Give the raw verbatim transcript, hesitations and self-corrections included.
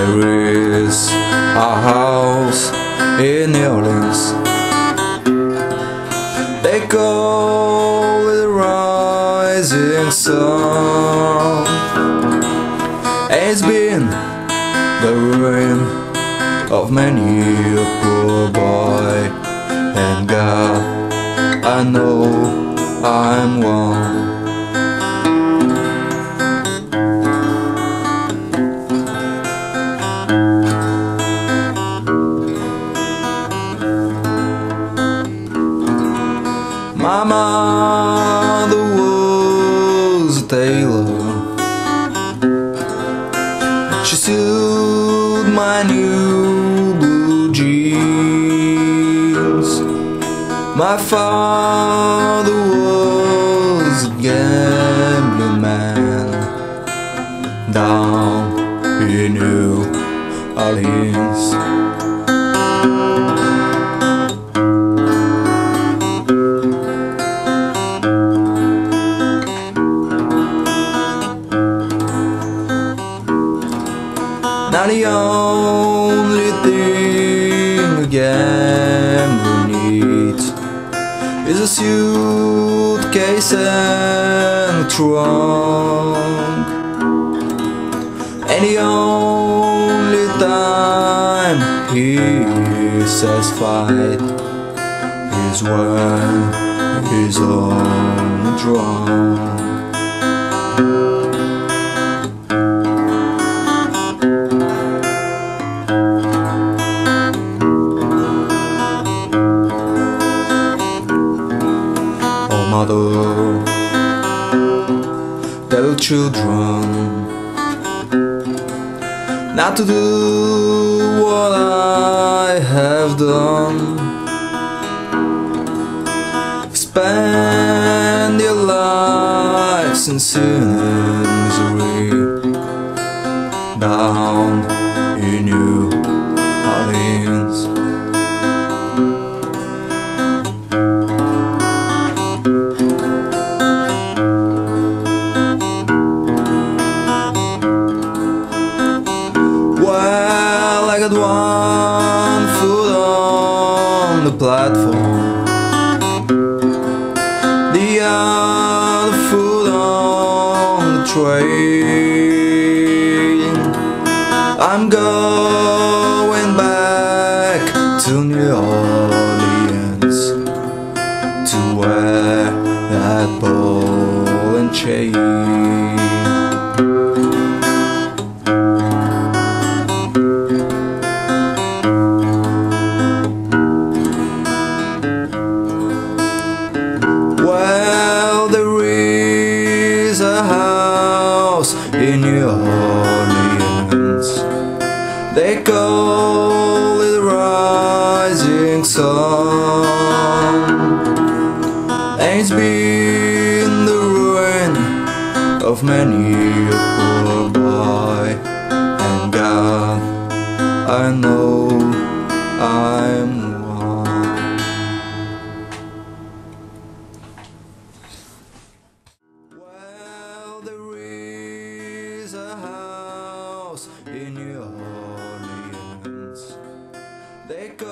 There is a house in New Orleans. They call it the rising sun. It's been the ruin of many a poor boy, and God, I know I'm one. My mother was a tailor. She sewed my new blue jeans. My father was a gambling man down in New Orleans. Now the only thing a gambler needs is a suitcase and a trunk. And the only time he's satisfied is when he's on drunk. Mother, tell children not to do what I have done. Spend your lives in sin and misery down in New Orleans. Well, I got one foot on the platform, the other foot on the train. I'm going back to New Orleans to wear that ball and chain. Well, there is a house in New Orleans. They call it the rising sun. And it's been the ruin of many a poor boy, and God, I know I'm one. Well, there is a house in New Orleans. They call